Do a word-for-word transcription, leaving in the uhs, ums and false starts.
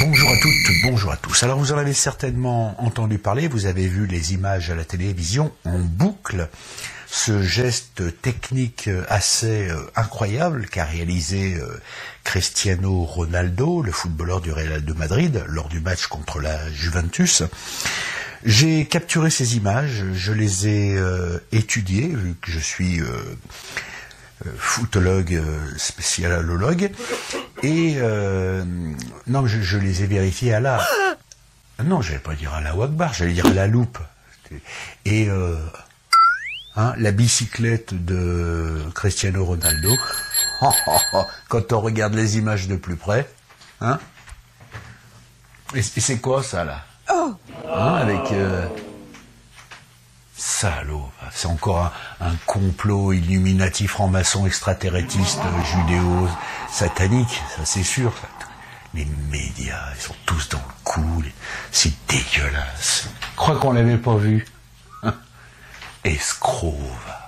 Bonjour à toutes, bonjour à tous. Alors vous en avez certainement entendu parler, vous avez vu les images à la télévision en boucle. Ce geste technique assez euh, incroyable qu'a réalisé euh, Cristiano Ronaldo, le footballeur du Real de Madrid, lors du match contre la Juventus. J'ai capturé ces images, je les ai euh, étudiées, vu que je suis euh, euh, footologue, euh, spécialologue, et euh, non, je, je les ai vérifiées à la... Non, je vais pas dire à la Wagbar, j'allais dire à la loupe. Et... Euh, Hein, la bicyclette de Cristiano Ronaldo, oh, oh, oh, quand on regarde les images de plus près, hein, et, et c'est quoi ça là, hein, avec euh, salaud, c'est encore un, un complot illuminati franc-maçon extraterrétiste judéo satanique, ça c'est sûr. Les médias, ils sont tous dans le coup, c'est dégueulasse. Je crois qu'on l'avait pas vu. Escroc.